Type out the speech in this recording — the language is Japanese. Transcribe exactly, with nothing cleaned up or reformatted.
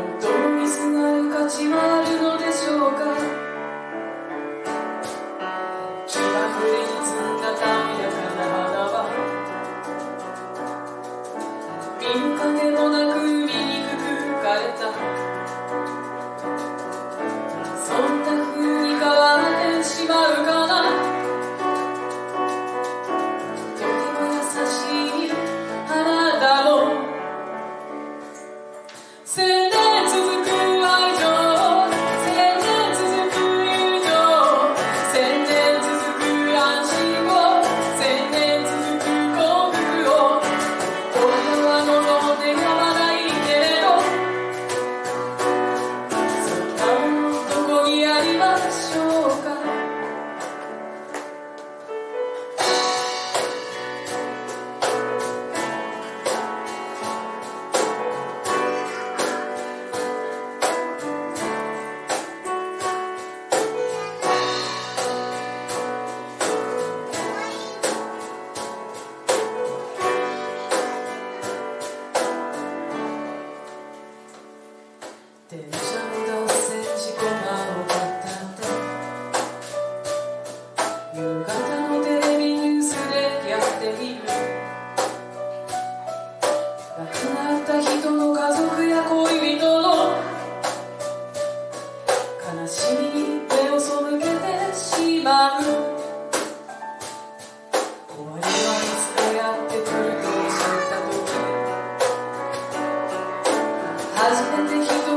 当にすがる価値はあるのでしょうか。気まぐれに積んだ淡やかな花は見る影もなく海にくくかれた。そんな風に変わってしまうかな。とても優しいあなたも千年続く愛情、千年続く友情、千年続く安心を、千年続く幸福を俺は望んでやまないけれど、そんなものどこにありましょうか。電車の脱線事故が起こったんだ。夕方のテレビニュースでやっている。亡くなった人の家族や恋人の悲しみに目を背けてしまう。終わりはいつかやってくると知った時、初めて人